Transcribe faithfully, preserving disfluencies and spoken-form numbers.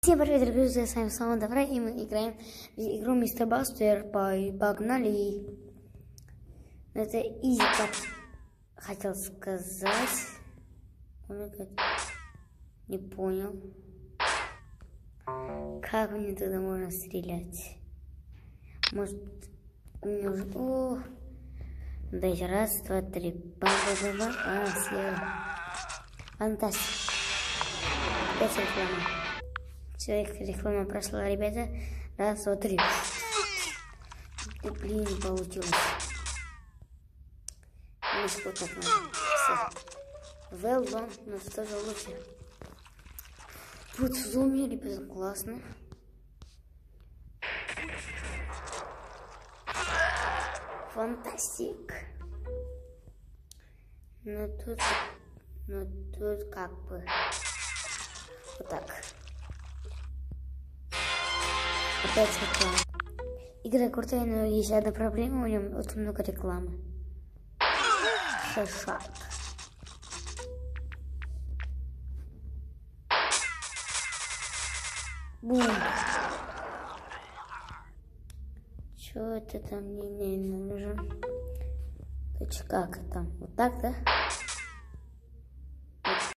Всем привет, дорогие друзья, с вами снова Давай, и мы играем в игру мистер Бастер. Погнали! Это изи, как хотел сказать. Не понял. Как мне тогда можно стрелять? Может, у меня уже... О! Дайте раз, два, три. Бам-бам-бам-бам. А, съел. Фантастика. Опять реклама. Человек, реклама прошла, ребята. Раз, два, три. Ты, блин, не получилось. Видишь, вот так надо. Все. Well done, но что же лучше. Вот в зуме, ребята, классно. Фантастик. Но тут, но тут как бы вот так. Опять реклама. Игра крутая, но есть одна проблема, у нее очень много рекламы. Хэшат. Бум. Чё это там мне не нужен? Точка, как там? Вот так, да?